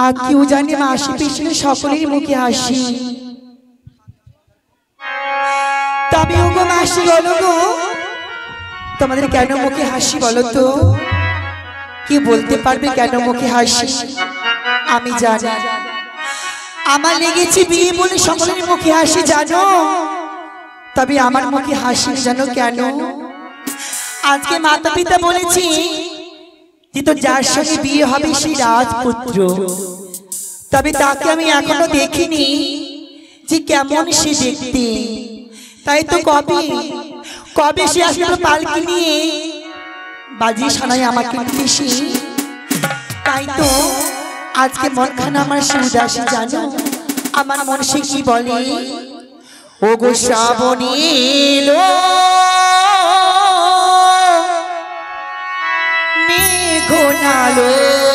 আত্মীয় জানি মাসি পিছনে সকলের মুখে হাসি। তবে ওগো মাসি বলো গো, তোমাদের কেন মুখে হাসি বলো তো? কি বলতে পারবে কেন মুখে হাসি? আমি জানি আমার লেগেছে বিয়ে বলে সকলের মুখে হাসি জানো, তবে আমার মুখে হাসি জানো কেন? আজকে মাতা পিতা বলেছি যে তো যার সঙ্গে বিয়ে হবে সেই রাজপুত্র, তবে তাকে আমি এখনো দেখিনি যে কেমন সে দেখতে। তাই তো কবে কবে সে আসলে পালকি নিয়ে বাজি শোনায় আমাকে বেশি। তাই তো আজকে মনখানা আমার সে উদাসী জানো। আমার মন সে কি বলে, ও গো শ্রাবণী এলো মেঘনালো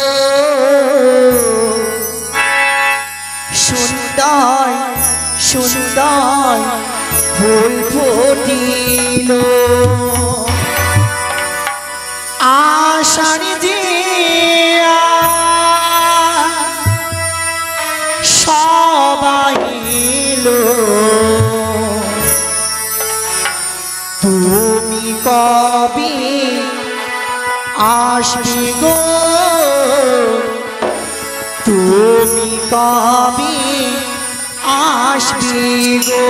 সুন্দর সুন্দর ফুল ফুটিল আষাঢ় যে সবাই এলো, তুমি কবে আসবে গো, তুমি কবে আসবে গো।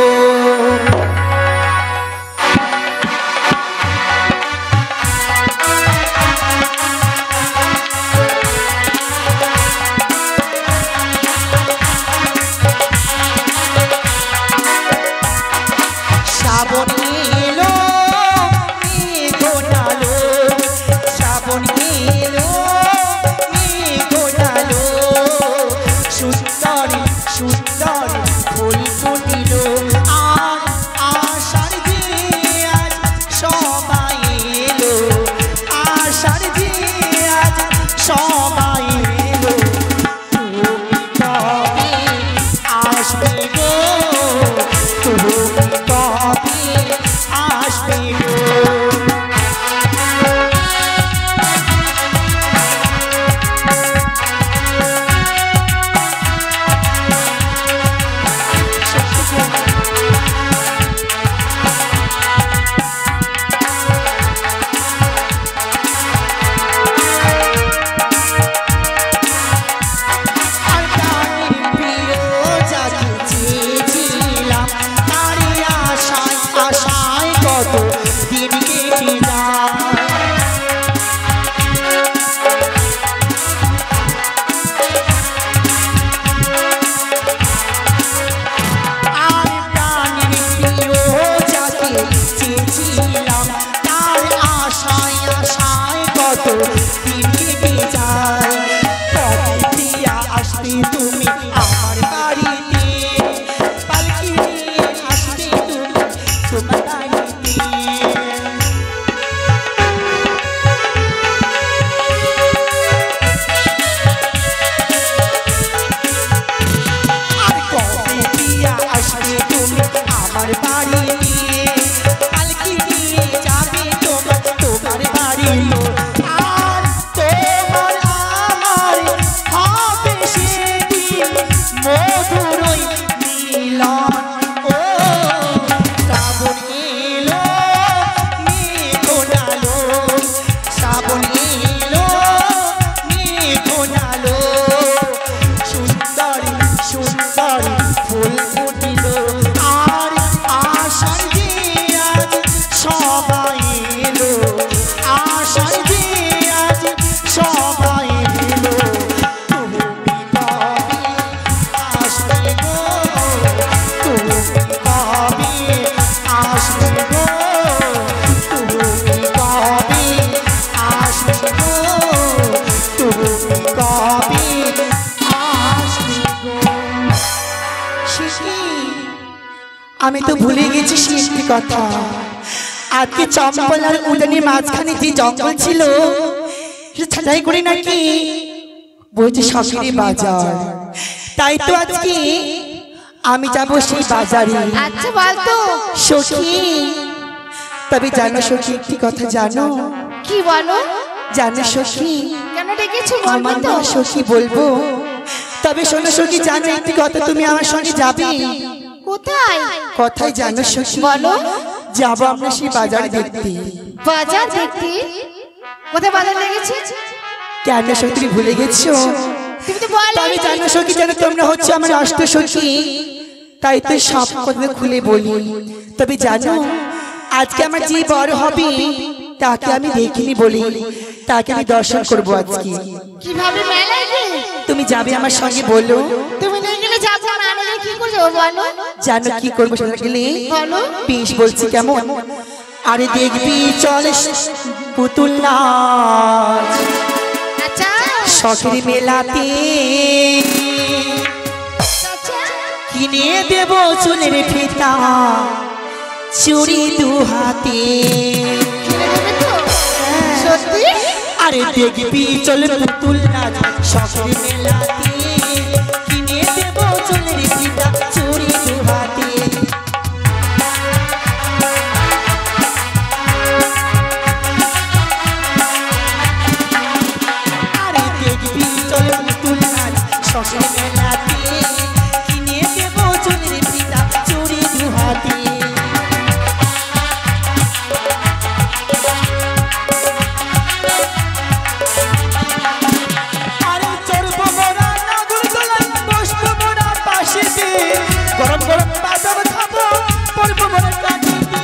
আমি তো ভুলে গেছি সেই কথা। আজকে চম্পলার উদানের মাঝখানে যে জঙ্গল ছিল ছাড়াই করে নাকি বলছে সখীর বাজার। তাই তো আজকে আমি যাব সেই বাজারে। আচ্ছা বলতো সখী, তবে জানো সখী একটি কথা জানো? কি বলো? জানো সখী, কেন ডেকেছো? আমার না সখী বলবো, তবে শোনো সখী, জানো একটি কথা, তুমি আমার সঙ্গে যাবে। কোথায়? কোথায় জানো সখী? বলো। যাবো আমরা সেই বাজার দেখতে। বাজার দেখতে? কোথায় বাজার লেগেছে? কেন সখী তুমি ভুলে গেছো? তুমি তো বলো। তবে জানো সখী, জানো তোমরা হচ্ছে আমার অষ্ট সখী, তাই তো সব কথা খুলে বলি। তবে জানো আজকে আমার যে বড় হবে তাকে আমি দেখিনি বলি, তাকে আমি দর্শন করবো আজকে। কিভাবে মেলায় গে? তুমি যাবে আমার সঙ্গে, বলো। তুমি নিয়ে গেলে যাবো, না নিয়ে কি করবো বলো? জানো কি করবো সেটা গেলে? বলো। বেশ বলছি, কেমন? আরে দেখবি চল পুতুল নাচ, আচ্ছা শখের মেলাতে কিনে দেব চুলের ফিতা, চুড়ি দু হাতে। কিনে দেবে তো? সত্যি? আরে দেখবি চল পুতুল নাচ, শখের মেলাতে কিনে দেব চুলের ফিতা, চুড়ি দু হাতে। আরে দেখবি চল পুতুল নাচ, শখের মেলাতে কিনে দেব চুলের ফিতা, চুড়ি দু হাতে। গরম গরম বাদাম খাবো, পরবো বড় কাটিতে।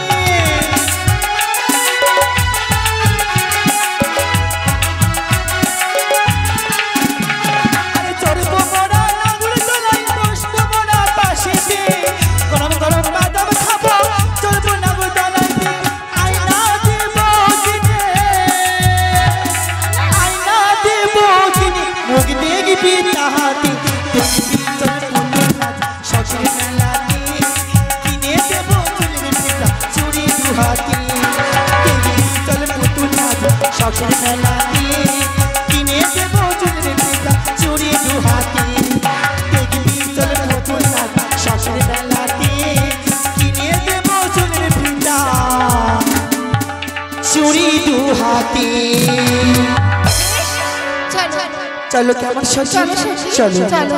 আরে চড়বো বড় নাগুর তলায়, বসবো বড় পাশেতে। গরম গরম বাদাম খাবো, চড়বো নাগুর তলাইতে। আয়না দেব কিনে, আয়না দেব কিনে, মুখ দেখবি তাহাতে। দেখবি চল পুতুল নাচ, শখের মেলাতে কিনে দেব চুলের ফিতা, চুড়ি দু হাতে। দেখবি চল পুতুল নাচ, শখের মেলাতে কিনে দেব চুলের ফিতা, চুড়ি দু হাতে। দেখবি চল পুতুল নাচ, শখের মেলাতে কিনে দেব চুলের ফিতা, চুড়ি দু হাতে। চলো চলো কেমন সখী? চলো সখী, চলো চলো।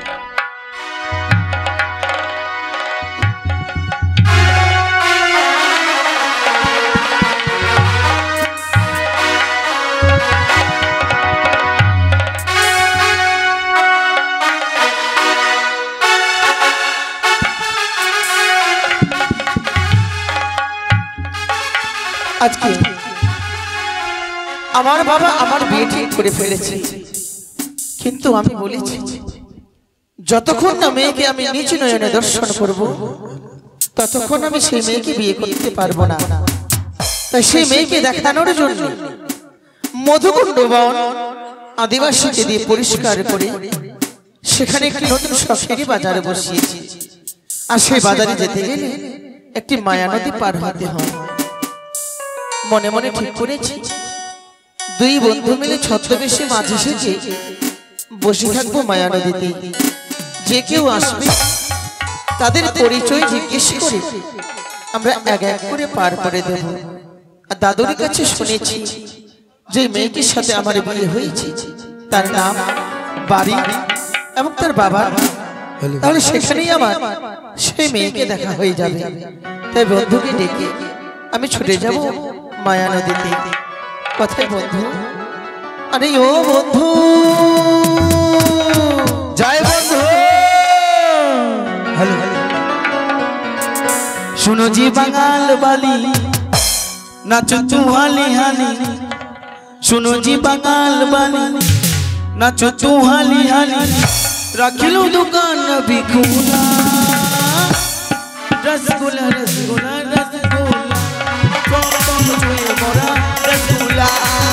আজকে আমার বাবা আমার বিয়ে ঠিক করে ফেলেছে, কিন্তু আমি বলেছি যতক্ষণ না মেয়েকে আমি নিজ নয়নে দর্শন করব ততক্ষণ আমি সেই মেয়েকে বিয়ে করতে পারবো না। তাই সেই মেয়েকে দেখানোর জন্য মধুকুণ্ড বন আদিবাসীকে দিয়ে পরিষ্কার করে সেখানে একটি নতুন শখেরই বাজারে বসিয়েছি। আর সেই বাজারে যেতে গেলে একটি মায়া নদী পার হতে হয়। মনে মনে ঠিক করেছি দুই বন্ধু মিলে ছদ্মবেশে মাঝে সেজে বসে থাকবো মায়া নদীতে। যে কেউ আসবে তাদের পরিচয় জিজ্ঞেস করে আমরা এক এক করে পার করে দেব। আর দাদুর কাছে শুনেছি যে মেয়েটির সাথে আমার বিয়ে হয়েছে তার নাম, বাড়ি এবং তার বাবা, তাহলে সেখানেই আমার সেই মেয়েকে দেখা হয়ে যাবে। তাই বন্ধুকে ডেকে আমি ছুটে যাব মায়া নদীতে। কথায় বন্ধু, আরে ও বন্ধু, জয় বন্ধু। হ্যালো, শুনো জি বাঙাল বালি নাচো তু হালি হালি, শুনো জি বাঙাল বালি নাচো তু হালি হালি। রাখিলো দোকান বিকুলা, রসগোল্লা রসগোল্লা রসগোল্লা, কম কম ছুঁয়ে মোরা রসগোল্লা।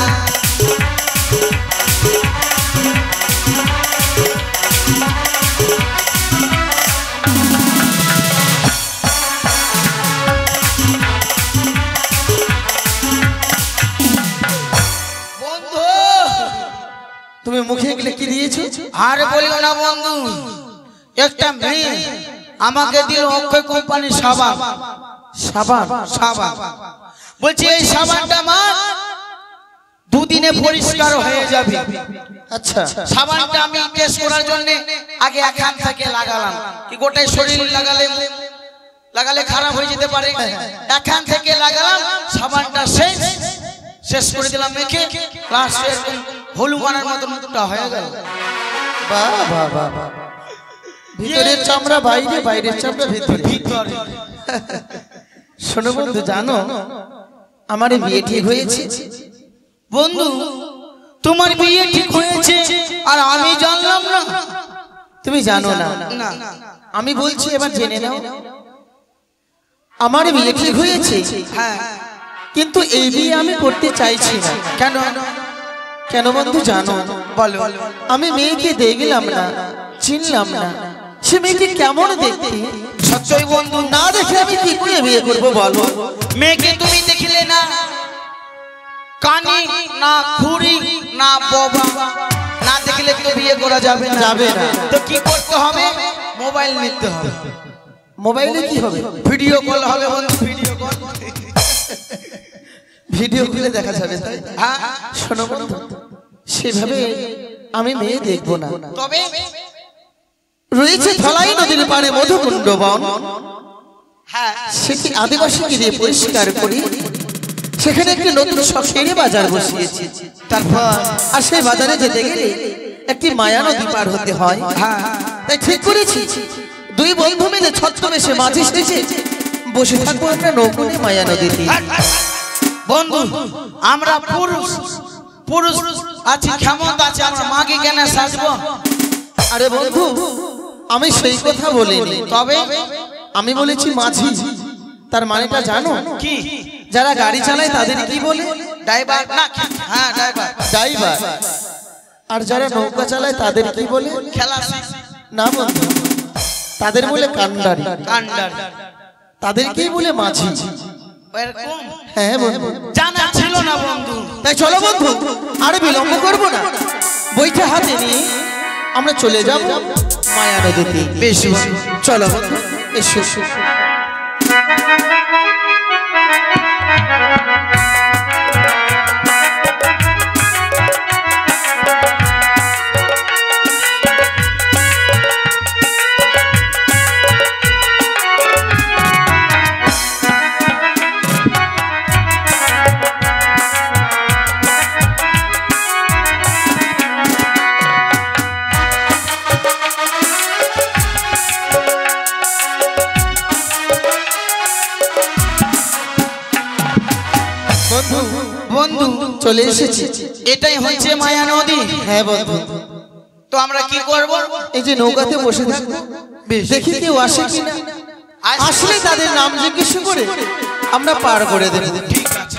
তুমি মুখে গেলে কি দিয়েছো? আর বলিও না বন্ধু, একটা মেয়ে আমাকে দিল অক্ষয় কোম্পানির সাবান। সাবান? সাবান বলছি এই সাবানটা আমার দুদিনে পরিষ্কার হয়ে যাবে। আচ্ছা সাবানটা আমি টেস্ট করার জন্য আগে এখান থেকে লাগালাম, কি গোটাই শরীর লাগালে খারাপ হয়ে যেতে পারে, এখান থেকে লাগালাম, সাবানটা শেষ করে দিলাম মেখে, লাস্টে হলুমানের মতো মুখটা হয়ে গেল। বাহ বাহ বাহ বাহ, ভিতরের চামড়া বাইরে, বাইরের চামড়া ভিতরে। শোনো বন্ধু, জানো আমার বিয়ে ঠিক হয়েছে? বন্ধু তোমার বিয়ে ঠিক হয়েছে আর আমি জানলাম না? তুমি জানো না? না আমি বলছি, এবার জেনে নাও। আমার বিয়ে ঠিক হয়েছে, হ্যাঁ, কিন্তু এই বিয়ে আমি করতে চাইছি না। কেন? কেন বন্ধু জানো? বলো। আমি মেয়েকে দেখলাম না, চিনলাম না, সে মেয়েকে কেমন দেখতে। সত্যই বন্ধু, না দেখে আমি কি করে বিয়ে করবো বলো? মেয়েকে তুমি দেখলে না, কানি না খুরি না বাবা, না দেখলে তো বিয়ে করা যাবে না। যাবে না। তো কি করতে হবে? মোবাইল নিতে হবে। মোবাইলে কি হবে? ভিডিও কল হবে বন্ধু, ভিডিও কল। ভিডিও খুলে দেখা যাবে, তাই? হ্যাঁ, শোনো বন্ধু, সেভাবে আমি মেয়ে দেখবো না। তবে রয়েছে ধলাই নদীর পাড়ে মধুকুণ্ড বন, হ্যাঁ, সেটি আদিবাসীকে দিয়ে পরিষ্কার করি, সেখানে একটি নতুন শখের বাজার বসিয়েছি। তারপর আর সেই বাজারে যেতে গেলে একটি মায়া নদী পার হতে হয়। হ্যাঁ, তাই ঠিক করেছি, দুই বন্ধু মিলে ছদ্মবেশে মাঝি সেজে বসে থাকবো আমরা নৌকোনে মায়া নদীতে। বন্ধু আমরা পুরুষ আছি, ক্ষমতা আছে, আমরা মাকে কেন সাজবো? আরে বন্ধু, আমি সেই কথা বলিনি, তবে আমি বলেছি মাঝি। তার মানেটা জানো কি? যারা গাড়ি চালায় তাদের কি বলে? ড্রাইভার না? হ্যাঁ, ড্রাইভার। ড্রাইভার। আর যারা নৌকা চালায় তাদের কি বলে? খেলাসি না বন্ধু, তাদের বলে কান্ডারি। কান্ডার। তাদেরকেই বলে মাঝি। এরকম? হ্যাঁ বন্ধু, জানা ছিল না বন্ধু। তাই চলো বন্ধু, আর বিলম্ব করবো না, বইটা হাতে নিয়ে আমরা চলে যাব মায়া নদীতে। বেশ বন্ধু, চলো বন্ধু, এসো এসো। বন্ধু চলে এসেছি, এটাই হচ্ছে মায়া নদী। হ্যাঁ বন্ধু, তো আমরা কি করব? এই যে নৌকাতে বসে থাকবো, দেখি কেউ আসে কিনা, আসলে তাদের নাম জিজ্ঞেস করে আমরা পার করে দেব। ঠিক আছে।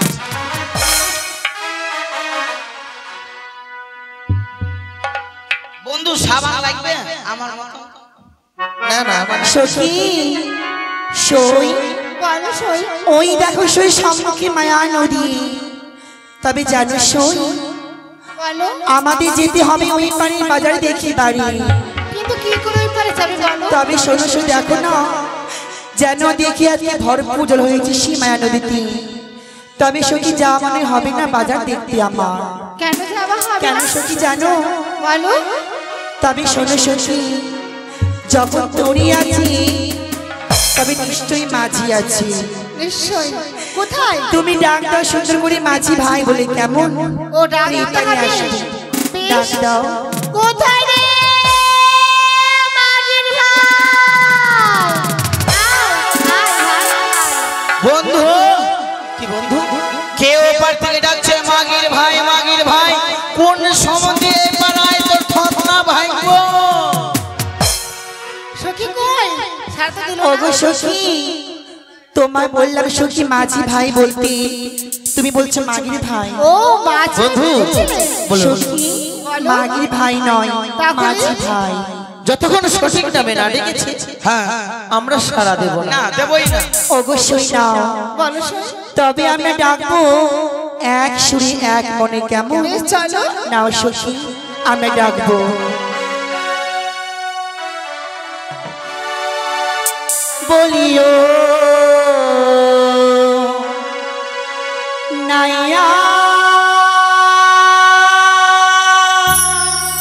বন্ধু সাবান লাগবে আমার মতো? না না, সখী সই, বলো সই। ওই দেখো সই সম্মুখে মায়া নদী। তবে জানো সই, বলো। আমাদের যেতে হবে ওই পাড়ের বাজারে দেখি বাড়ি। কিন্তু কি করে ওই পারে যাবে বলো? তবে শোনো শোনো, দেখো না যেন দেখি আজকে ভরপুর জল হয়েছে সেই মায়া নদীতে। তবে সখী যা মনে হবে না বাজার দেখতে আমার। কেন যাওয়া হবে কেন না? সখী জানো? বলো। তবে শোনো সখী, যখন তরি আছি তবে নিশ্চয়ই মাঝি আছে। নিশ্চয়। কোথায়? তুমি ডাক দাও সুন্দর করে মাঝি ভাই বলে, কেমন? ও ডাক এই দিতে পাড়ে হবে। আসো। বেশ। ডাক দাও। কোথায় রে মাগির ভাই? আয়, আয়, আয়, আয়। বন্ধু কি বন্ধু? কেউ ওপার থেকে ডাকছে মাগির ভাই, মাগির ভাই। কোন সম্বন্ধে পাড়ায় তোর ঠকনা ভাই গো? সখী কই? ছাড় তো দিল ওগো না। সখী, তোমায় বললাম সখী মাঝি ভাই বলতে, তুমি বলছো মাগির ভাই। ও মাঝি বন্ধু, বুঝলে? বলো। সখী মাগির ভাই নয়, তাহলে? মাঝি ভাই। যতক্ষণ সঠিক নামে না ডেকেছি হ্যাঁ, আমরা সারা দেব না। না দেবই না। অবশ্যই নাও। বলো সই। তবে আমরা ডাকবো এক সুরে এক মনে, কেমন? বেশ, চলো। নাও সখী, আমরা ডাকবো। বলিও নাইয়া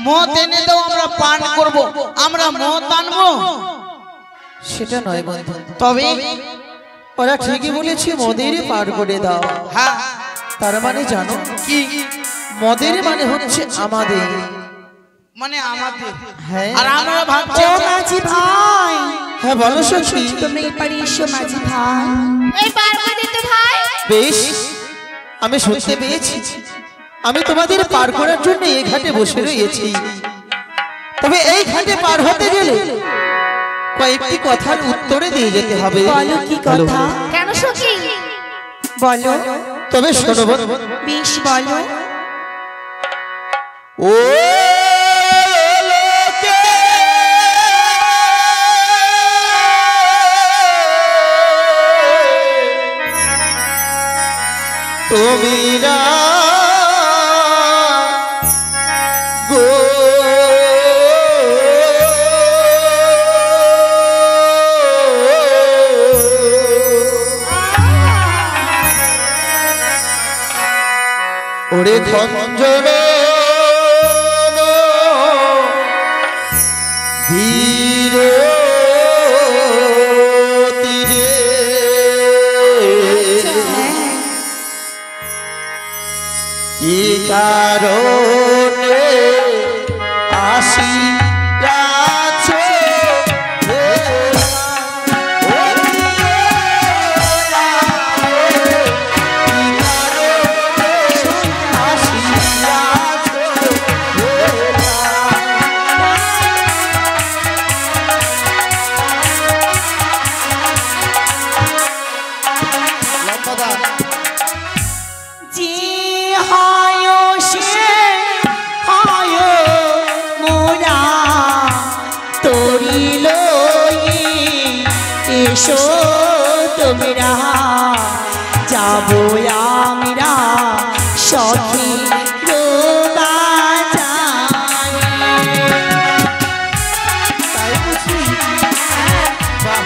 মদ এনে দাও আমরা পান করব, আমরা মদ আনবো? সেটা নয় বন্ধু, তবে ওরা ঠিকই বলেছে মদের পার করে দাও। হ্যাঁ, তার মানে জানো কি মদের মানে হচ্ছে আমাদের। মানে আমাদের? হ্যাঁ। আর আমরা ভাবছি ও মাঝি ভাই, হ্যাঁ বলো সখী। তুমি এবারে এসো মাঝি ভাই। এই পার করে দিতে ভাই। বেশ, আমি শুনতে পেয়েছি আমি তোমাদের পার করার জন্য এই ঘাটে বসে রয়েছি। তবে এই ঘাটে পার হতে গেলে কয়েকটি কথার উত্তরে দিয়ে যেতে হবে। বলো কি কথা? কেন সখী? বলো। তবে শোনো বন্ধু, বেশ বলো। ও লোকে তুমিরা গো ওরে খঞ্জন বীর তীরে কি কারণে আসিয়াছো রে ও কি কারণে আসিয়াছো রে লম্বাদা যে হয় সে হয় মোরা তোরি লই এসো তোমরা যাবো আমরা সখী তাই বুঝি? বাহ!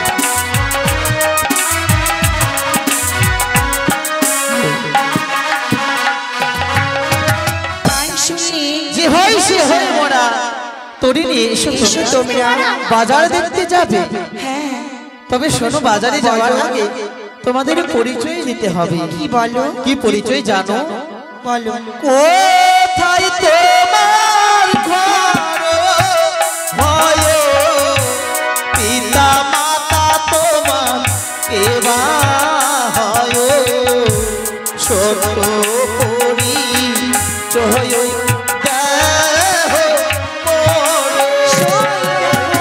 যে হয় সে হয় মোরা তোরি নিয়ে এসো এসো তোমরা তোমরা। বাজার দেখতে যাবে। হ্যাঁ, তবে শোনো, বাজারে যাওয়ার আগে তোমাদের পরিচয় দিতে হবে। কি বলো? কি পরিচয় জানো? বলো। কোথায় তোমার ঘর হয়, পিতা মাতা তোমার কেবা হয়, ছোট পরিচয় দেহ মোরে।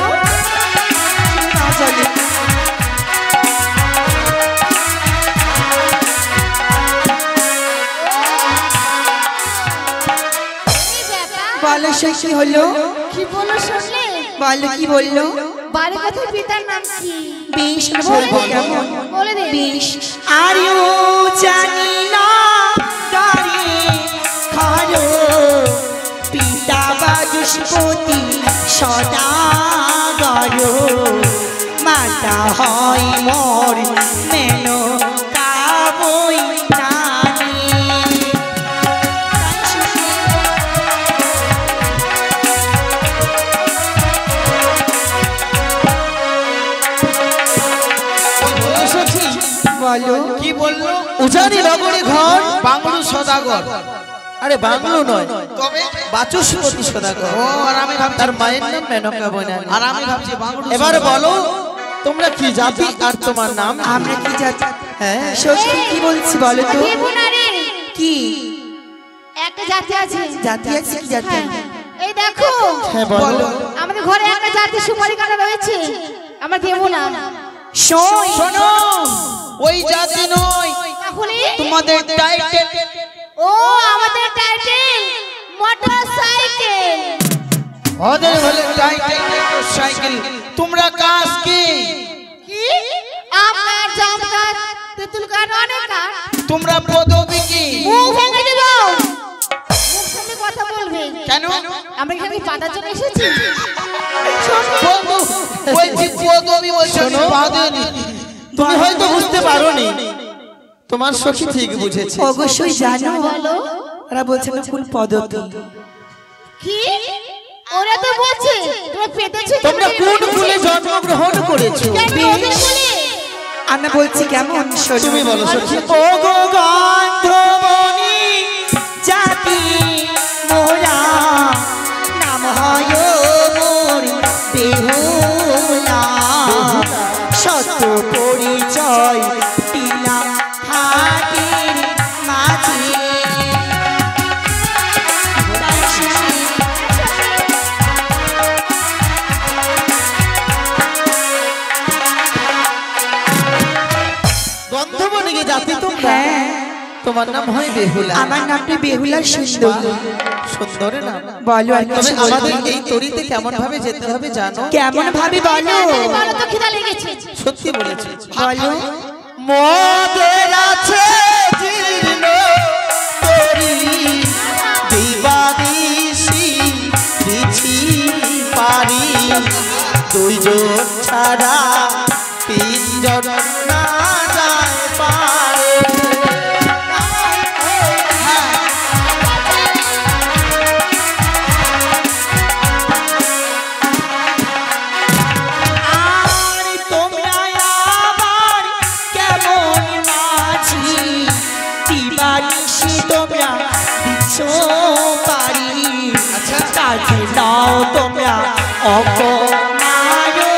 এই ব্যাপার। বলো সে কি হলো? কি বলো শুনলে? বলো কি বললো? বাড়ি কথা পিতার নাম কি? বেশ বলে বলবো দে, কেমন? বলে দে। বেশ আরিও জানি না গাড়ি খারো পিতা বাজুষ্পতি সদা গরো মাতা হয় মোর মেনো কাবই নানি। বলো কি বললো? উজানি নগরে ঘর। বাংলু সদাগর। আরে বাংলো নয়, তবে বাচস্পতি সদাগর। ও, আর আমি ভাবছি তার মায়ের নাম মেনকা বনানী। আর আমি ভাবছি বাংলু এবার সদাগর। বলো তোমরা কি জাতি আর তোমার নাম কি? আমরা কি জাতি? হ্যাঁ সত্যি কি বলছি বলো তো? দেবো না রে। কি একটা জাতি আছে। জাতি আছে? কি জাতি? হ্যাঁ। এই দেখো, হ্যাঁ বলো। আমাদের ঘরে একটা জাতি সুপারি কাটা রয়েছে, আমরা দেবো না। শোন শোনো, ওই জাতি নয়, তাহলে তোমাদের টাইটেল। ও আমাদের টাইটেল মোটরসাইকেল। ওদের হলে টাইটেল সাইকেল। তোমরা কাজ কি? কি? আপনার জামকার তেতুল কাঠ অনেক কাঠ। তোমরা পদবী কি? মুখ ভেঙে দেব। মুখ সামনে কথা বলবে। কেন? আমরা এখানে পাতার জন্য এসেছি। বন্ধু, বলছি পদবী বলছো শোনো। বাঁধেনি। তুমি হয়তো বুঝতে পারোনি, তোমার সখী ঠিক বুঝেছে। অবশ্যই জানো। বলো। ওরা বলছে না কোন পদ্ধতি। কি? ওরা তো বলছে তুমি পেতেছো তোমরা কোন ফুলে জন্মগ্রহণ করেছো? আমরা বলছি কেমন শোনো। তুমি বলো সখী। ও গো গন্ধবনি জাতি মোরা নাম হয় মোর বেহুলা সত্য পরিচয় দিলাম হাটের মাঝে গন্ধবনিকে জাতি তোমরা? হ্যাঁ, তোমার নাম হয় বেহুলা। আমার নামটি বেহুলা সুন্দরী। সুন্দর নাম। বলো আর তবে কিছু আমাদের বলবে? এই তরিতে কেমন ভাবে যেতে হবে জানো? কেমন ভাবে বলো? বলো তো খিদা লেগেছে। সত্যি বলেছি। বলো। মোদের আছে জীর্ণ তরি দিবানিশি দিছি পারি দুইজন ছাড়া তিনজন না যায় পারে। আর তোমরা আবার কেমন মাঝি দিবানিশি তোমরা দিচ্ছ পারি কাজে নাও তোমরা অপমার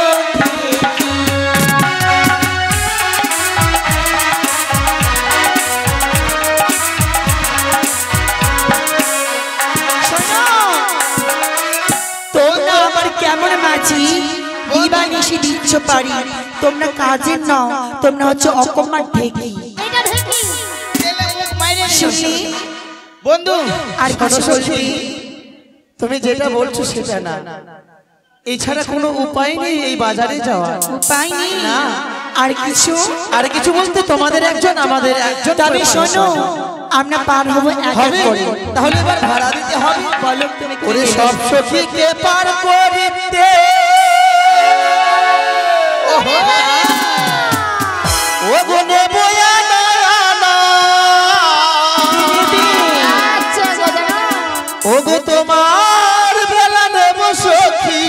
তোমরা আবার কেমন মাঝি দিবানিশি দিচ্ছ পারি তোমরা কাজের নাও তোমরা হচ্ছে অকম্মার ঢেকি এটা ঢেকি। শুনি বন্ধু আর কিছু বলবি? তুমি যেটা বলছো সেটা না, এছাড়া কোনো উপায় নেই এই বাজারে যাওয়া। উপায় নেই না। আর কিছু? আর কিছু বলতে তোমাদের একজন আমাদের একজন তবে শোনো আমরা পার হবো এক এক হবে। করে। তাহলে এবার ভাড়া দিতে হবে। বলো তুমি কি ওরে নেবে? সব সখীকে পার করিতে ও গুনে বয়া না আচ্ছা গোদানা। ও গো তোমার বেলা নেব সখী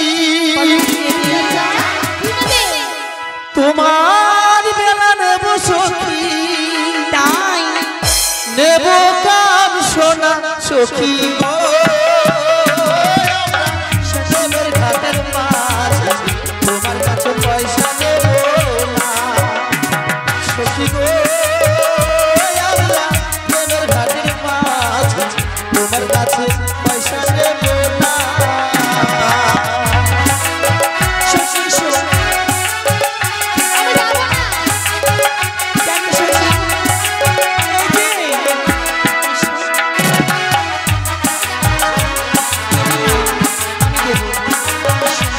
তোমার বেলা নেব সখী তাই নেব কাম সোনা সখী গো সোনার ঘাটের মাঝে তোমার কাছে পয়সা নেব না সখী গো আমরা প্রেমের ঘাটের মাঝে তোমার কাছে পয়সা নেব না। সখী শোনো। আমি যাবো না। কেন সখী? এই যে, আমি দেবো।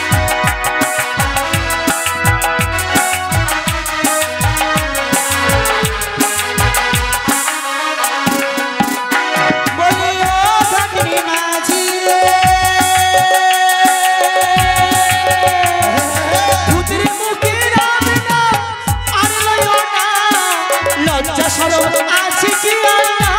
বলি ও ফাকরি মাঝি রে, ভূতের মুখে রাম নাম আর লয়ো না, লজ্জা শরম আছে কি আর নাই?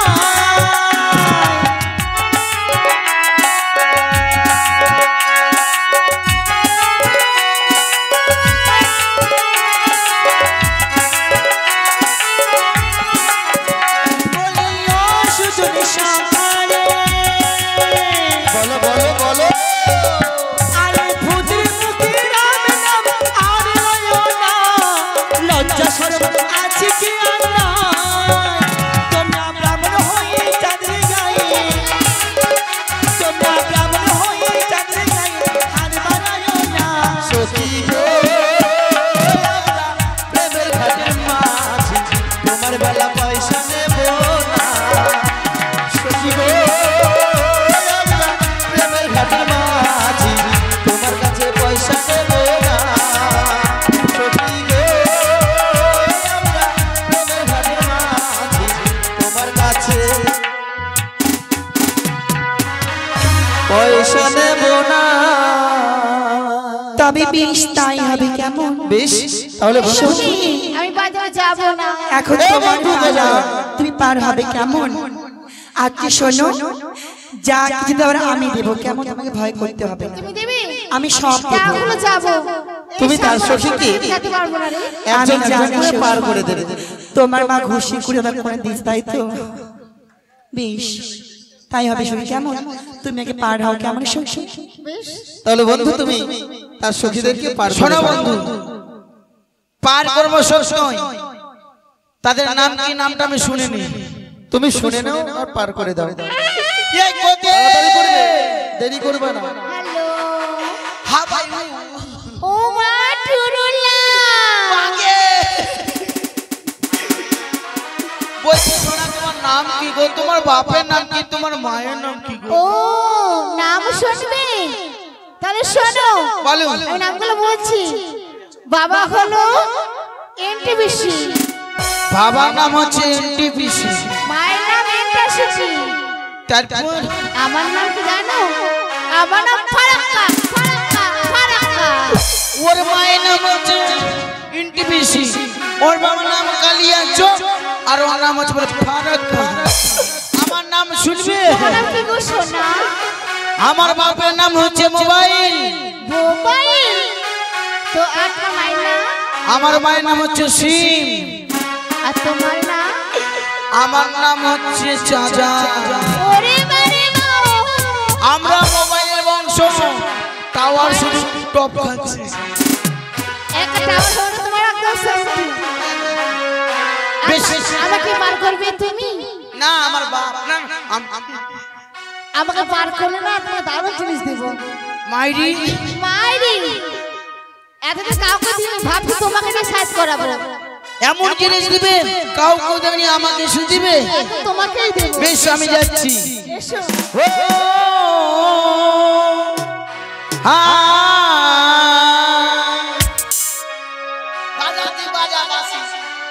বলি ও সুজনী সকালে, বলো বলো বলো আরে ভূতের মুখে রাম নাম আর লয়ো না, লজ্জা শরম আছে কি আর নাই? তোমরা ব্রাহ্মণ হয়ে চাঁদের গায়ে, তোমরা ব্রাহ্মণ হয়ে চাঁদের গায়ে হাত বাড়ায়ো না। সখী গো আমরা প্রেমের ঘাটের মাঝে তোমার বেলা পয়সা নেব না সখী গো আমরা প্রেমের ঘাটের মাঝে তোমার কাছে পয়সা নেব না সখী গো আমরা প্রেমের ঘাটের মাঝে তোমার কাছে পয়সা নেব না। তবে বেশ তাই হবে কেমন? বেশ তাহলে বলো। সখী আমি বাজারে যাবো না। এখন এ তোমার বন্ধু পালা, গেলাম। তুমি পার হবে কেমন? আজকে শোনো যা কিছু দেওয়ার আমি দেবো, কেমন তোমাকে ভয় করতে হবে না, তুমি দেবে? আমি সব দেবো। তাহলে যাবো। তুমি তার সখীকে যেতে পারবো না রে। আমি জানি করে পার করে দেবে। তোমার মা ঘুষি করে আমাকে করে দিস, তাই তো বেশ তাই হবে। শুনি কেমন তুমি আগে পার হও, কেমন সখী? বেশ। তাহলে বন্ধু তুমি তার সখীদেরকে পার করে শোনো দাও। বন্ধু, পার করবো সব নয়, তাদের নাম কি নামটা আমি শুনিনি। তুমি শুনে নাও আর পার করে দাও। এই কোতে তাড়াতাড়ি করবে, দেরি করবে না। হ্যালো। হা ভাই ও মা টুরুলা। মাগে বলছি, শোনা তোমার নাম কি গো? তোমার বাপের নাম কি? তোমার মায়ের নাম কি গো? ও নাম শুনবে? তাহলে শোনো, বলো। আমি নামগুলো বলছি। বাবা হলো এনটিবিসি, বাবার নাম হচ্ছে এনটিপিসি, মায়ের নাম এনটিএসসি, তারপর আমার নাম কি জানো? আমার নাম ফারাক্কা, ফারাক্কা, ফারাক্কা। ওর মায়ের নাম হচ্ছে এনটিপিসি, ওর বাবার নাম কালিয়া চোখ, আর ওর নাম হচ্ছে ফারাক্কা। আমার নাম শুনবে? তোমার নাম কি গো সোনা? আমার বাপের নাম হচ্ছে মোবাইল, মোবাইল। তো আপনার মায়ের নাম? আমার মায়ের নাম হচ্ছে সিম, আর তোমার নাম? আমার নাম হচ্ছে চাচা। ওরে বারে বাবা। আমরা মোবাইলের বংশ, টাওয়ার শুধু টপ খাচ্ছি। একটা টাওয়ার হলো তোমার একদম শান্তি। বেশ। আমাকে পার করবে তুমি? না আমার বাপ না, আমাকে পার করলে না তোমার দারুণ জিনিস দেব। মাইরি মাইরি এতদিন কাউকে দিয়ে ভাবছি তোমাকে নিয়ে সাইজ করাবো। এমন জিনিস দিবে কাউকে দেয়নি, আমাকে শুধু দিবে। এখন তোমাকেই দেব। বেশ আমি যাচ্ছি। এসো। বাজাতে বাজা বাসি।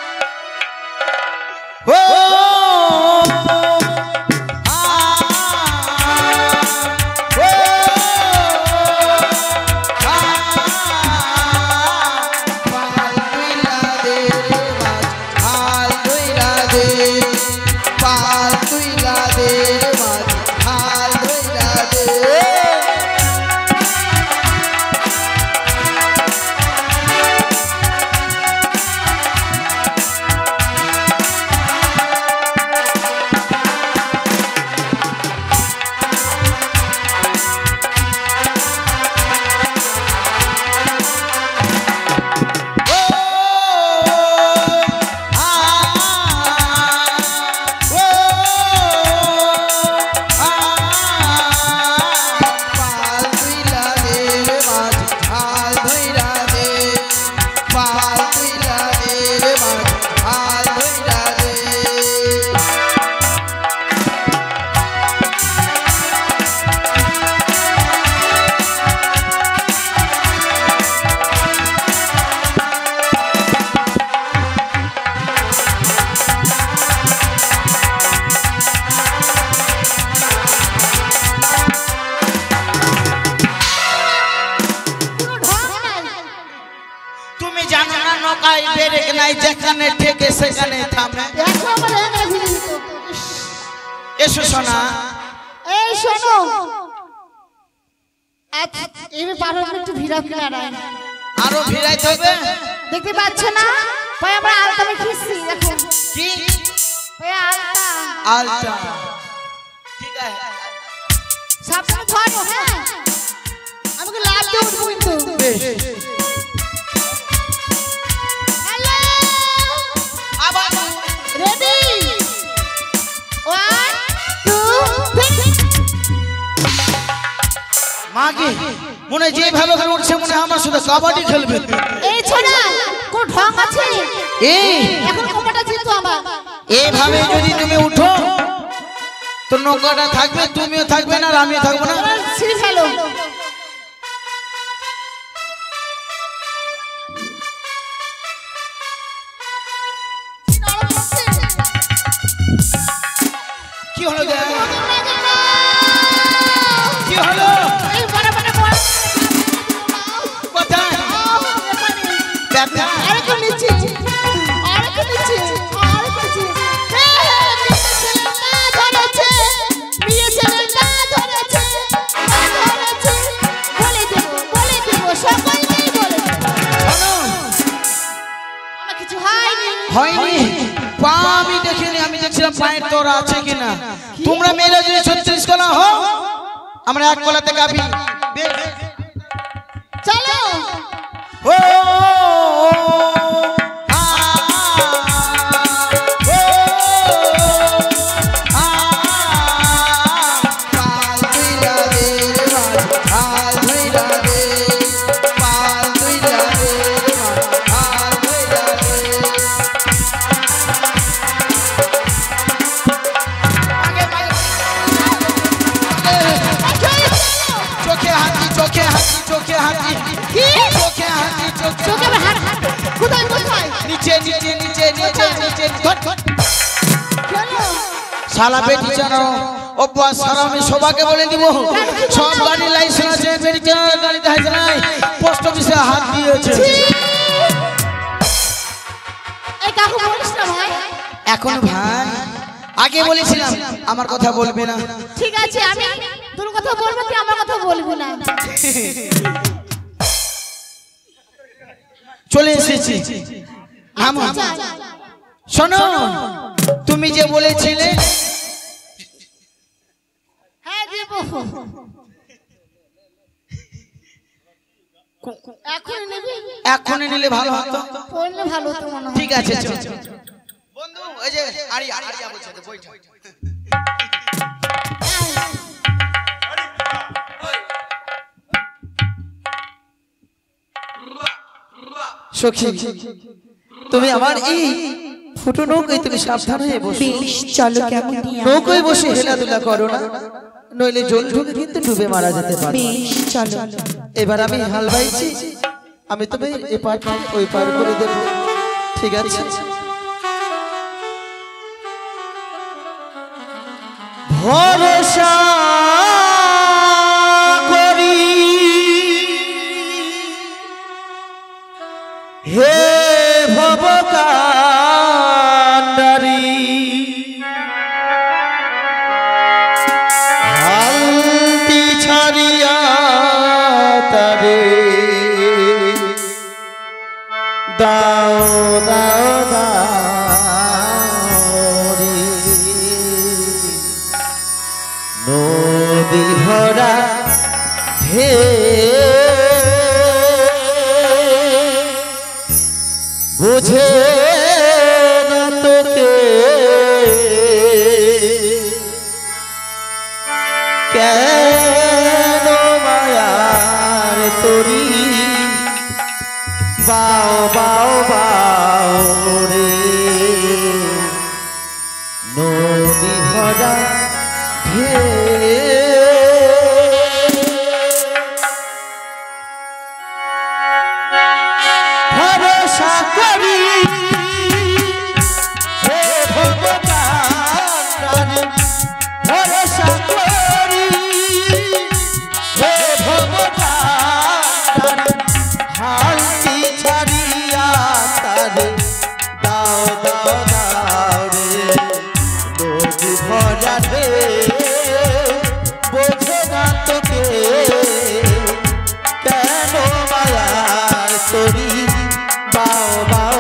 তুমি জানো না নৌকায় ব্রেক নাই, যেখানে ঠেকে সেখানে থামে। দেখো আমার এখানে ভিড়ে দিত। এসো সোনা। এই শোনো, এবার পার হলে একটু ভিড়া ভিড়া নাই। আরো ভিড়াইতে হবে। দেখতে পাচ্ছ না ভাই, আমরা আলতা মেখেছি। দেখো কি ভাই আলতা। আলটা? ঠিক আছে, সাবধানে ধরো। হ্যাঁ আমাকে লাভ দিয়ে উঠবো কিন্তু। বেশ। হ্যালো আবার রেডি 1 2 3। মাগে মনে হয় যেভাবে করে উঠছে মনে হয় আমার সাথে কাবাডি খেলবে। এই ছোড়া কোন ঢং আছে? এই এখন কোমরটা জিততো আমার। এইভাবে যদি তুমি উঠো তো নৌকাটা থাকবে, তুমিও থাকবে না আর আমিও থাকবো না। ছিঁড়ে ফেলো। কি হলো রে? কি হলো? এই বড় বড় বড় কোথায়? ব্যথা? আরেকটু নিচে, আরেকটু নিচে, আরেকটু নিচে। ধরেছে, নিয়ে ছেলে না হয়নি পা আমি দেখিনি, আমি দেখছিলাম পায়ের তোরা আছে কিনা। তোমরা মেয়েরা যদি 36 কলা হও, আমরা এক কলাতে গাবি। চলো ও শালা বেটি জানো অব্বাস সারা আমি সবাইকে বলে দিব, সব গাড়ি লাইসেন্স আছে, বেটি গাড়িতে হাইছে নাই, পোস্ট অফিসে হাত দিয়েছে। এই কাকু বলিস না ভাই। এখন ভাই আগে বলেছিলাম আমার কথা বলবে না। ঠিক আছে আমি তোর কথা বলবো, তুই আমার কথা বলবি না। চলে এসেছি। শোনো, তুমি যে বলেছিলে হ্যাঁ দেব, এখন নেবে, এখনই নিলে ভালো হতো। পড়লে ভালো হতো মনে হয়। ঠিক আছে চল বন্ধু, এই যে আরিয়া বলছে তো বইটা। সখী, তুমি আমার এই ফুটো নৌকায় তুমি সাবধান হয়ে বসো। বেশ চলো, কেমন নৌকায় বসে হেলাধুলা করো না, নইলে জল ঢুকে কিন্তু ডুবে মারা যেতে পারে। বেশ চলো। এবার আমি হাল বাইছি, আমি তবে এ পার ওই পার করে দেব, ঠিক আছে? ভরসা করি হে ভবকান্ডারি, হালতি ছাড়িয়া তারে দাও দাও দাও রে, নদী ভরা ঢে বুঝে না তোকে কেন মায়ার তোরি, বাও বাও বাও রে, নদী ভরা ঢে ভরসা করি হে ভগবান, ভরসা করি হে ভগবান, হালতি ছাড়িয়া তারে দাও দাও দাও রে, নদী ভরা রে বোঝে না তোকে কেন মায়ার তোরি, বাও বাও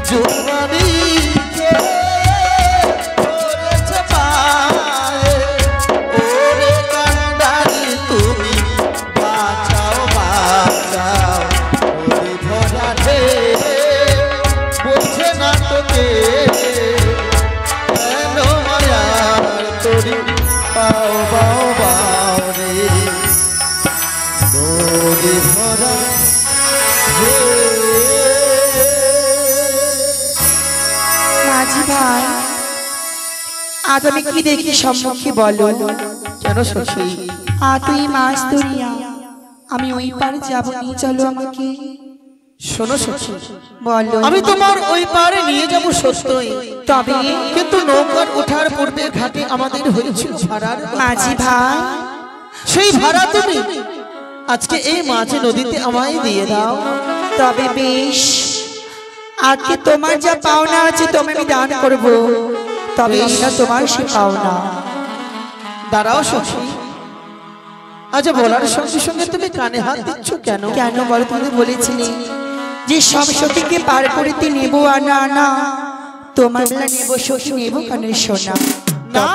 জোয়ানি করেছে পায়ে, ওরে কান্ডারি তুমি বাঁচাও বাঁচাও, ওরে ধরা রে বলছে না তোকে কেন মায়ার তোরি পাও বাও বাও রে, তোরে ধরা রে। মাঝি ভাই, আজ আমি কি দেখি সম্মুখে বলো। কেন সখী? তুই মাছ ধরিয়া আমি ওই পারে যাবো, নিয়ে চলো আমাকে। শোনো সখী, বলো। আমি তোমার ওই পারে নিয়ে যাব সত্যই, তবে কিন্তু নৌকার ওঠার পূর্বে ঘাটে আমাদের হয়েছিল ভাড়ার কথা। মাঝি ভাই, সেই ভাড়া তুমি আজকে এই মাঝে নদীতে আমায় দিয়ে দাও। তবে বেশ, আজকে তোমার যা পাওনা আছে তুমি আমি দান করবো, তবে এটা তোমার সে পাওনা। দাঁড়াও সখী, আজ বলার সঙ্গে সঙ্গে তুমি কানে হাত দিচ্ছ কেন? কেন বলো, তুমি বলেছিলে যে সব সখীকে পার করিতে নেব আনা আনা, তোমার বেলা নেব সখী, নেব কানের সোনা। না,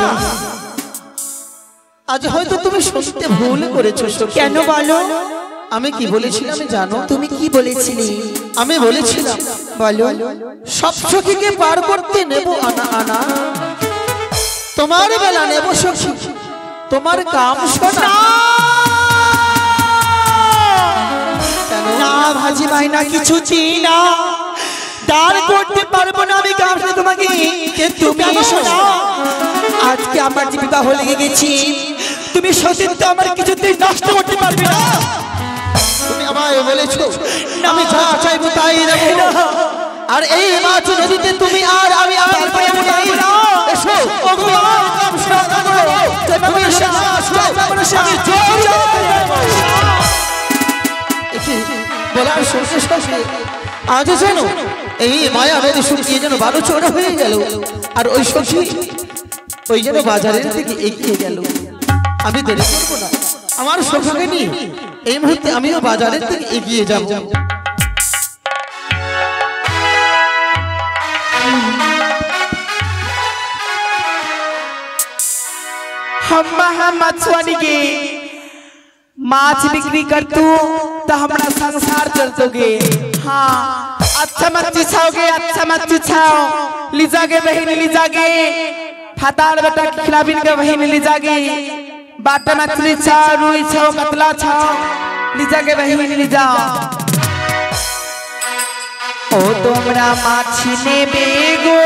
আজ হয়তো তুমি শুনতে ভুল করেছো সখী। কেন বলো? আমি কি বলেছিলাম জানো? তুমি কি বলেছিলে? আমি বলেছিলাম বলো। সব সখীকে পার করতে নেব আনা আনা, তোমার বেলা নেব সখী তোমার কাম শোনা। না ভাজি ভাই, না কিছুতেই না, দান করতে পারবো না আমি কাম শোনা তোমাকে। তুমি শোনা, আজকে আমার যে বিবাহ লেগে গেছি, তুমি সতীত্ব আমার কিছুতেই নষ্ট করতে পারবে না। তুমি আমায় বলেছো আমি যা চাইবো তাই দেবো, আর এই মাছ নদীতে তুমি আর আমি আর পারবো না। এসো তুমি আমার কাম শোনা করো, তুমি আমি বলার সঙ্গে সঙ্গে আজ যেন এই মায়া নদী শুকিয়ে যেন বারো চড়া হয়ে গেল, আর ওই সখী ওই যেন বাজারের দিকে এগিয়ে গেল। আমি দেরি করবো না, আমার সখীকে নিয়ে এই মুহূর্তে আমিও বাজারের দিকে এগিয়ে যাব। हम मछुआनी के माछ बिक्री कर तू तो हमारा संसार चलतोगे। हाँ, अच्छा मच्छी छाओगे, अच्छा मच्छी छाओ, लीजागे बहन लीजागे, फताल बेटा खिलाबिन के बहन लीजागे, बाटा मछली छाओ, रुई छाओ, कतला छाओ, लीजागे बहन लीजाओ। ओ तोमरा माछी ने बेगो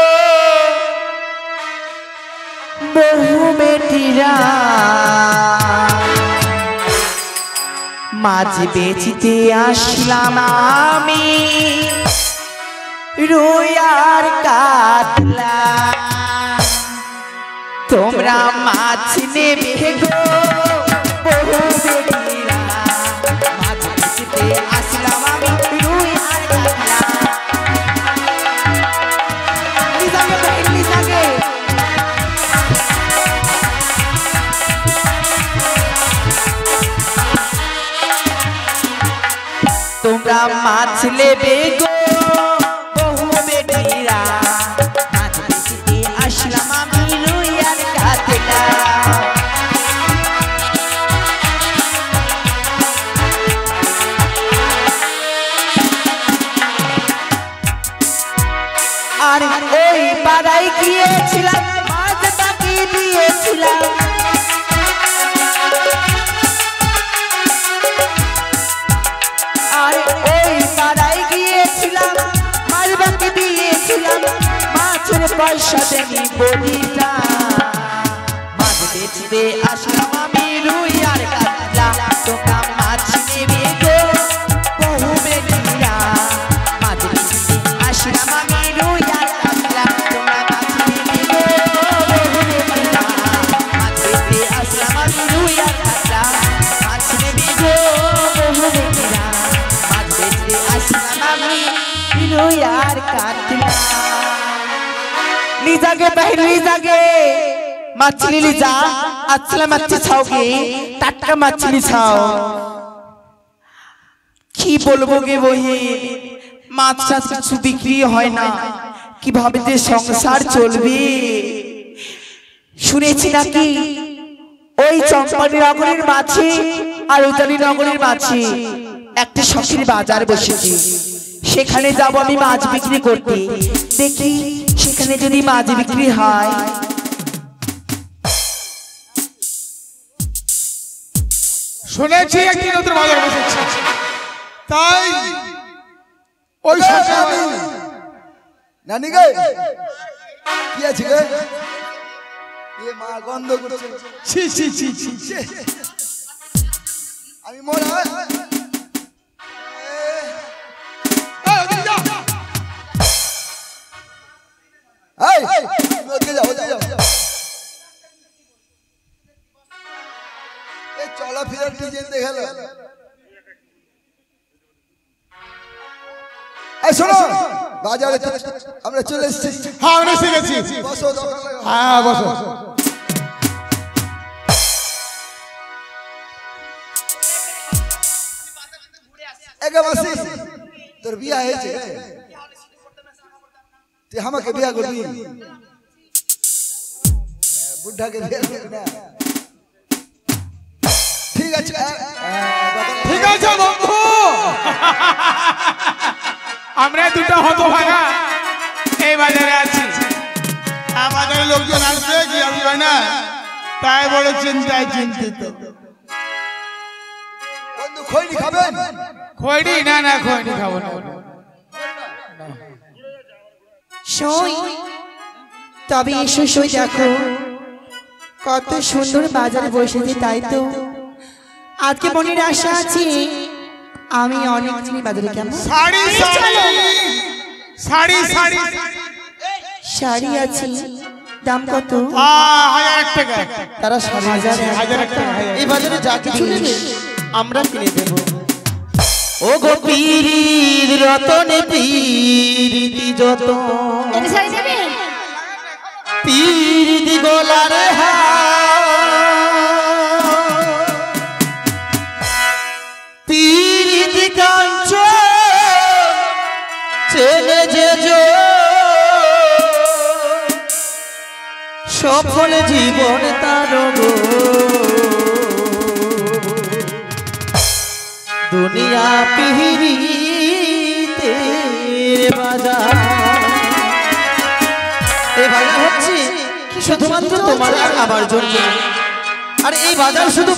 বহু বেটিরা মাছ বেচিতে আসলাম আমি, রুই আর কাতলা, তোমরা মাছ নেবে গো বহু বেটিরা, মাছ বেচিতে আসলাম আমি, রুই আর কাতলা। লিজাগে ভাই লিজাগে, তোমরা মাছ নেবে গো বহু বেটিরা, মাছ বেচিতে আসলাম আমি, রুই আর কাতলা। আর ওই পাড়ায় গিয়েছিলাম, মাছ বাকি দিয়েছিলাম, আর ওই পাড়ায় গিয়েছিলাম, মাছ বাকি দিয়েছিলাম, মাছের পয়সা দেনি বলিলা, মাছ বেচতে আসলাম আমি, রুই আর কাতলা। তোমরা মাছ নেবে গো বহু বেটিরা, মাছ বেচতে আসলাম আমি, রুই আর কাতলা। তোমরা মাছ নেবে গো বহু বেটিরা, মাছ বেচতে আসলাম আমি, রুই আর কাতলা। মাছ নেবে গো বহু বেটিরা, মাছ বেচতে আসলাম আমি, রুই আর কাতলা। लीजागे बहन लीजागे, मछली लीजा, अच्छा मच्छी छाओगे, टटका मछली छाओ। কি বলবো গে বহি, মাছ টাছ কিছু বিক্রি হয় না, কিভাবে যে সংসার চলবে? শুনেছি নাকি ওই চম্পানি নগরের মাঝে আর উজানি নগরের মাঝে একটা শখের বাজার বসেছে, সেখানে যাব আমি মাছ বিক্রি করতে। দেখি সেখানে যদি মাছ বিক্রি হয়। শুনেছি একটি নতুন বাজার বসেছে, তাই ওই সরকার নানি গে কি আছে গে? এ মা গন্ধ করছে। ছি ছি ছি ছি ছি। আমি মোরা এই ওদিকে যাও, ওদিকে যাও। এই চলাফেরার ডিজাইন দেখালো। এই শোনো, বাজারে আমরা চলে এসেছি। হ্যাঁ আমরা এসে গেছি। বসো, দোকান লাগাও। হ্যাঁ বসো। একে বসি, তোর বিয়া হয়েছে? তুই আমাকে বিয়া করবি? বুড়াকে বিয়া করবি না? ঠিক আছে, ঠিক আছে বন্ধু, আমরা দুটো হতভাগা এই বাজারে আছি। আমাদের লোকজন আসবে কি আসবে না, তাই বড় চিন্তায় চিন্তিত। বন্ধু খৈনি খাবেন? খৈনি? না না, খৈনি খাবো না। সই তবে এসো, সই দেখো কত সুন্দর বাজার বসেছে। তাই তো আজকে মনের আশা আছে আমি অনেক দিনই বাজারে। কেমন শাড়ি শাড়ি শাড়ি শাড়ি শাড়ি আছে, দাম কত? 1000 টাকা। তারা 1000 টাকা। এই বাজারে যা কিছু নেবে আমরা কিনে দেব। ও গো পীরির রতনে পীরিতি যত, এটা শাড়ি নেবে? পীরিতি গোলারে পীরিতি কাঞ্চ চেনে যে সফল জীবন তার গো, দুনিয়া পিহিরিতে বাজার। এই বাজার হচ্ছে শুধুমাত্র তোমার আর আমার জন্য, আর এই বাজার শুধু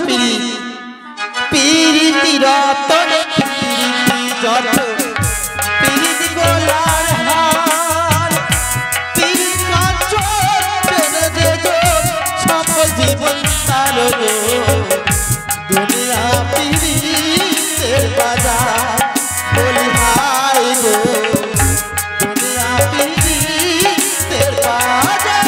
পিরিতি রতনে পিরিতি যত, পিরিতি গোলার হার, পিরিতি কাঞ্চন চেনে যে সফল জীবন তার গো, দুনিয়া পিরিতের বাজার। বলি হাই গো, দুনিয়া পিরিতের বাজার।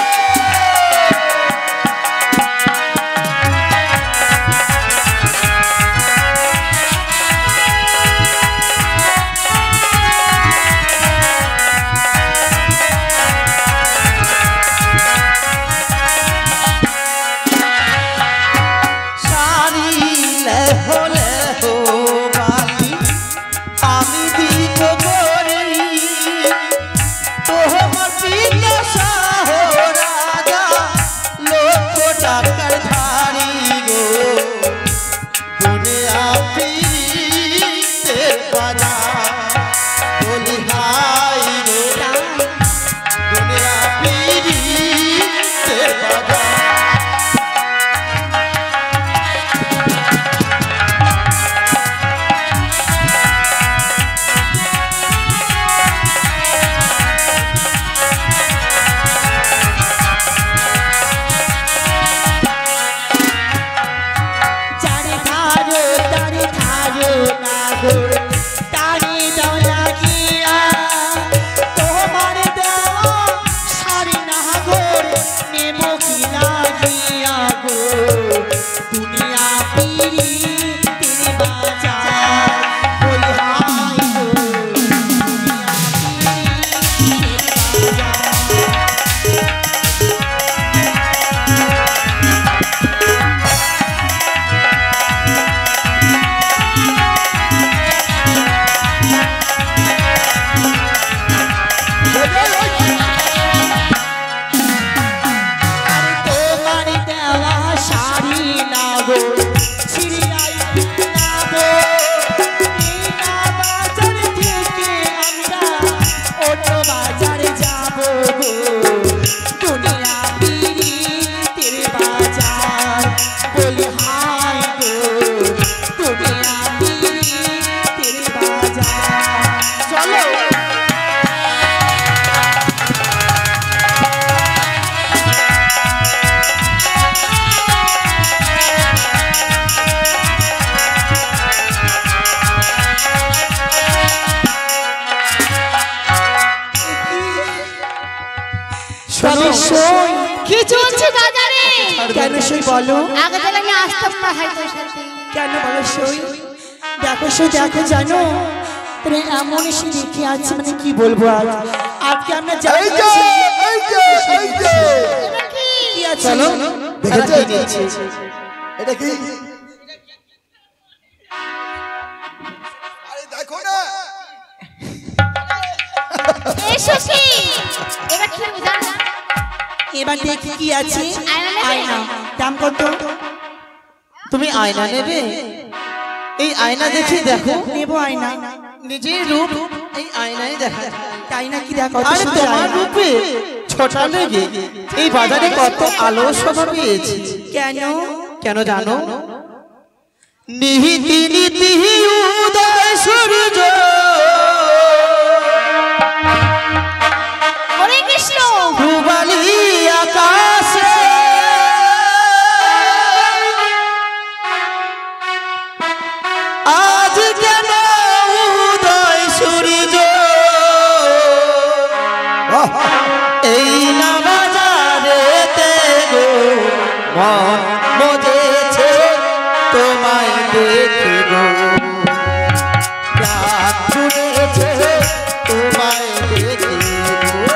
दुनिया पीरितेर बाजार बोली हाय गो दुनिया पीरितेर बाजार चलो কি চলছে বাজারে? কেন সই বলো আগে তাহলে আমি আসতাম না হয়তো সাথে। কেন বলো সই দেখো সই দেখো জানো তুমি এমন এসে দেখে আছে মানে কি বলবো আর আজকে আমরা যাই এই যে এটা কি? কি আছে চলো দেখেছো এটা কি আরে দেখো না এসো কি? এটা কি জানো? এবার দেখি কি আছে আয়না নেবে? আয়না দাম কত তুমি আয়না নেবে এই আয়না দেখে দেখো নেবো আয়না নিজের রূপ এই আয়নায় দেখা তাই না কি দেখো আরে তোমার রূপে ছোটা লেগে এই বাজারে কত আলো শোভা পেয়েছি কেন কেন জানো নিহিতি নীতি উদয় সূর্য হরে কৃষ্ণ। পূবালি আকাশে আজ কেন উদয় সূর্য এই না বাজারেতে গো মন মজেছে তোমায় দেখে গো প্রাণ জুড়েছে তোমায় দেখে গো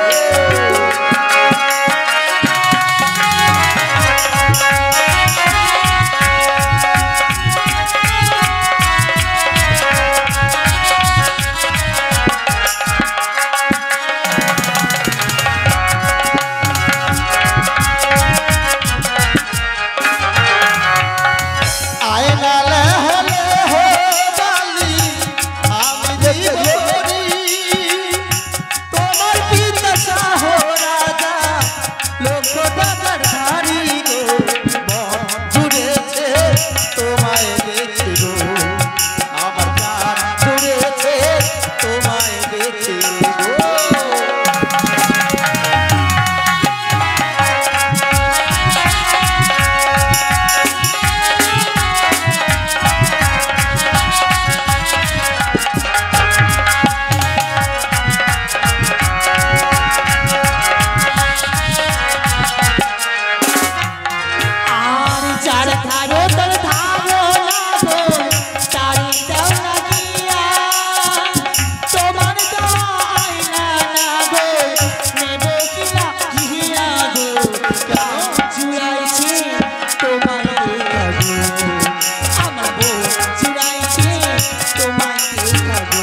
আয়না লহলে হো বালি আমি দেখি তোমার পিতা শাহ রাজা লক্ষ টাকার ধারি গো মন জুড়েছে তোমায় দেখে গো আমার প্রাণ জুড়েছে তোমায় দেখে গো আর যার ধারো তার ধারো না গো তারি দাও না দিয়া তোমার দেওয়া আয়না না গো নেব কিনা গিয়া গো কেন চুরাইছে তোমায় দেখা গো আমার বউ চুরাইছে তোমায় দেখা গো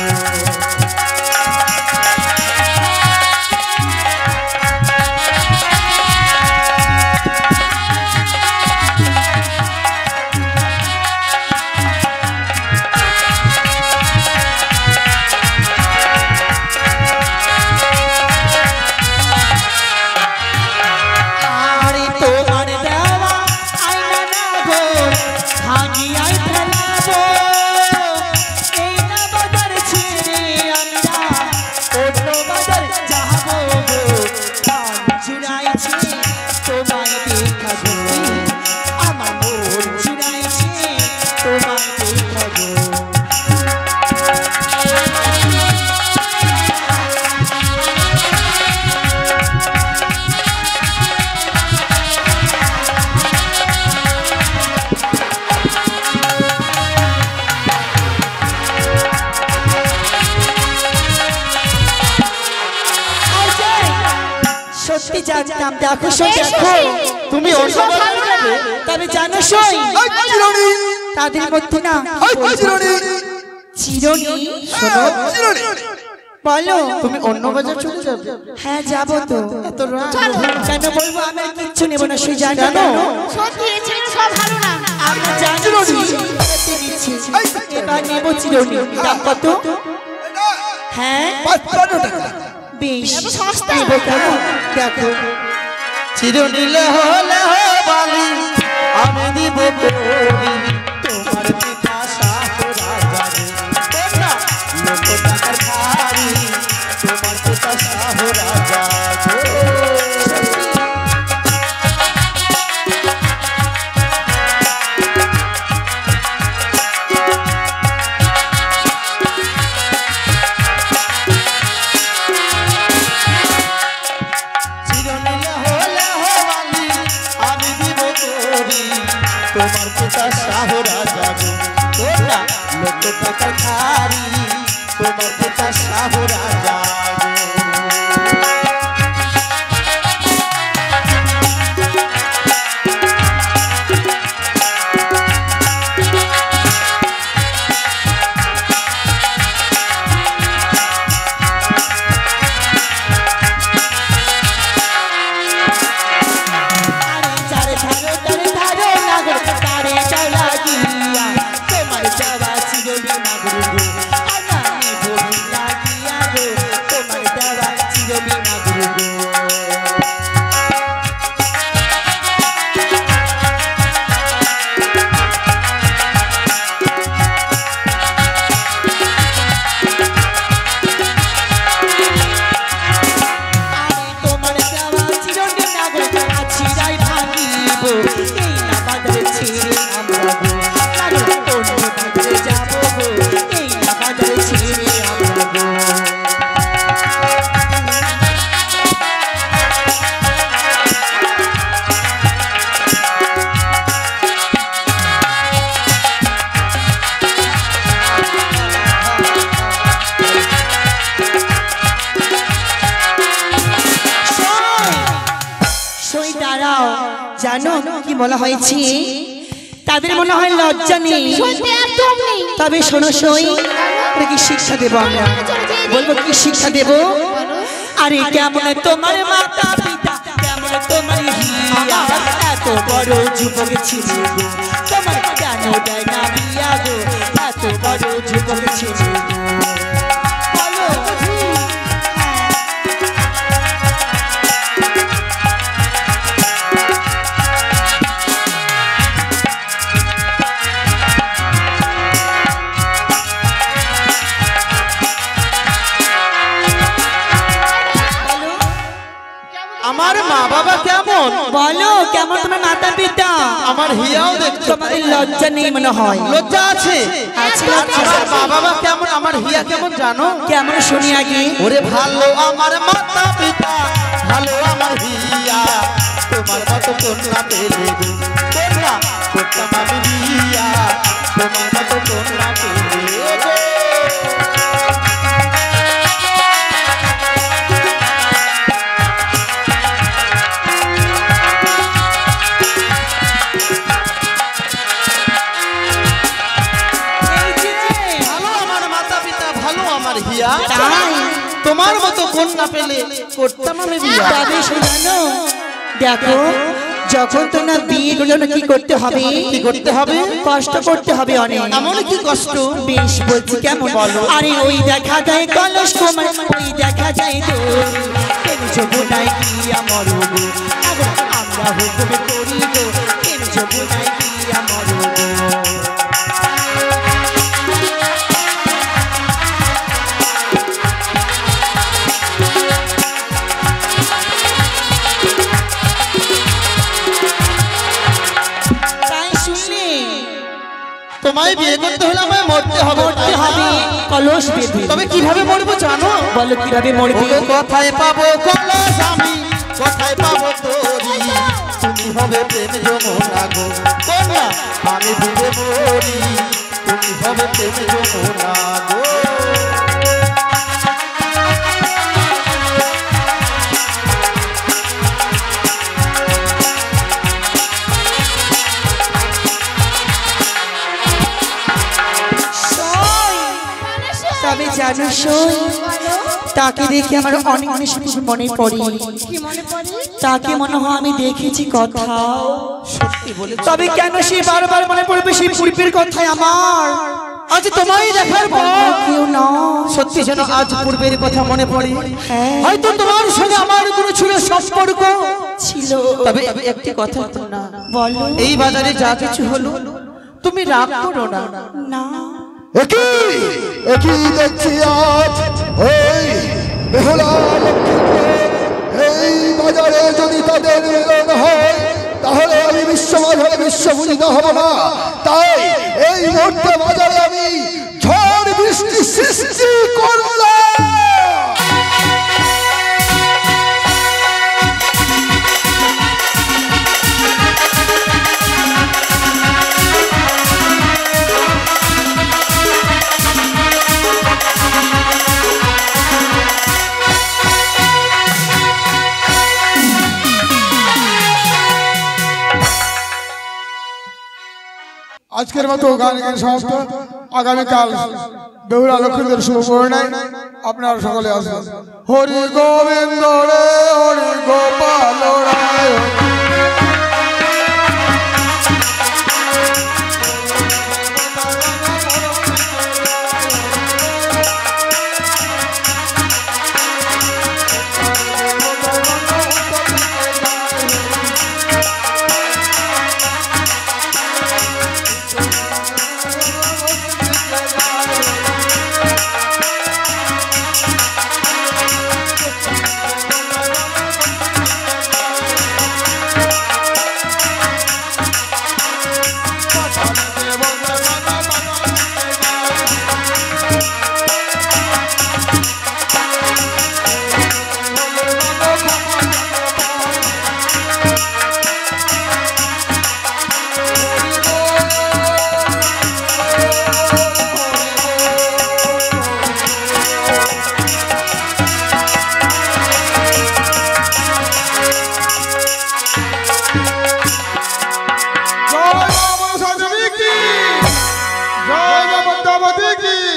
আরে তোমার দেওয়া আয়না না গো ভাঙিয়াই ফেলাবো এই না বাজার ছেড়ে আমরা অন্য বাজার যাবো গো প্রাণ জুড়াইছে তোমায় দেখা গো আমার মন জুড়াইছে তোমায় দেখা গো সত্যি জানতাম দেখো সই দেখো তুমি অন্য বাজারে যাবে তবে জানো সই এই চিরুনি তাদের মধ্যে না এই চিরুনি চিরনি শোনো চিরুনি বলো তুমি অন্য বাজার চলে যাবে হ্যাঁ যাবো তো এত রাগ কেন বলবো আমি আর কিচ্ছু নেবো না সই জানো কেন? সত্যি এই ছেলে সব ভালো না। আমরা জানি নিচ্ছি এবার নেবো চিরনি দাম কত এটা হ্যাঁ 55 টাকা বেশ এত সস্তা? নেবো কেমন দেখো চিরনীল হলে বালি আমি দিব পরি তোমার পিতা শাহ রাজা রে তোমরা লোক টাকার ভারী তোমার পিতা শাহ রাজা গো। তোমার পিতা শাহ রাজা গো তোমরা লোক টাকা খারি তোমার পিতা শাহ রাজা জানো কি বলা হয়েছে তাদের মনে হয় লজ্জা নেই শুনতে একদম নেই। তবে শোনো সই কি শিক্ষা দেবো আমরা বলবো কি শিক্ষা দেব আরে কেমন তোমার মাতা পিতা কেমন তোমার হিয়া এত বড় যুবক ছিল গো তোমার কেন দেয় না বিয়া গো এত বড় যুবক ছিল বলো আমার মা বাবা কেমন বলো কেমন তোমার মাতা পিতা আমার হিয়াও দেখছো তোমাদের লজ্জা নেই মনে হয় লজ্জা আছে আছে আমার মা বাবা কেমন আমার হিয়া কেমন জানো কেমন শুনি আগে ওরে ভালো আমার মাতা পিতা ভালো আমার হিয়া তোমার মতো কন্যা পেলে গো তোমরা করতাম আমি বিয়া তোমার মতো কন্যা পেলে গো। ভালো আমার মাতা পিতা ভালো আমার হিয়া তাই তোমার মতো কন্যা পেলে করতাম আমি বিয়া তবে সে জানো দেখো যখন তো না বিয়ে করলে না কি করতে হবে কি করতে হবে কষ্ট করতে হবে অনেক এমন কি কষ্ট বেশ বলছি কেমন বলো আরে ওই দেখা যায় কলস কুমার ওই দেখা যায় যমুনায় কি আমার গো আমরা হুকুম করি গো যমুনায় কি আমার গো তোমায় বিয়ে করতে হলে আমায় মরতে হবে কলস বেঁধে তবে কিভাবে মরবো জানো বলো কিভাবে মরবে ওগো কোথায় পাবো কলস আমি কোথায় পাবো তোরি তুমি হবে প্রেম যমুনা গো কন্যা আমি ডুবে মরি তুমি হবে প্রেম যমুনা গো তবে জানো সই তাকে দেখে আমার অনেক কিছু মনে পড়ে কি মনে পড়ে? তাকে মনে হয় আমি দেখেছি কোথাও সত্যি বলে তবে কেন সে বারবার মনে পড়বে সেই পূর্বের কথাই আমার আজ তোমায় দেখার পর কেউ না সত্যি যেন আজ পূর্বের কথা মনে পড়ে। হ্যাঁ। হয়তো তোমার সঙ্গে আমার কোনো ছিল সম্পর্ক ছিল, তবে একটি কথা না, বলো। এই বাজারে যা কিছু হলো তুমি রাগ করো না। না, একই দেখছি আজ ওই বেহুলা লক্ষ্মীপুর এই বাজারে যদি তাদের মিলন হয় তাহলে আমি বিশ্ববাজারে বিশ্বপূজিত হব না। তাই এই মুহূর্তে বাজারে আমি ঝড় বৃষ্টি সৃষ্টি করলাম। আজকের মতো গান গান সমাপ্ত। আগামীকাল বেহুলা লক্ষ্মীদের শুভ পরিণয়, আপনারা সকলে আসবেন। হরি গোবিন্দ রে হরি গোপাল রায়। জয় মা মনসা দেবী কি, জয় মা পদ্মাবতী কি।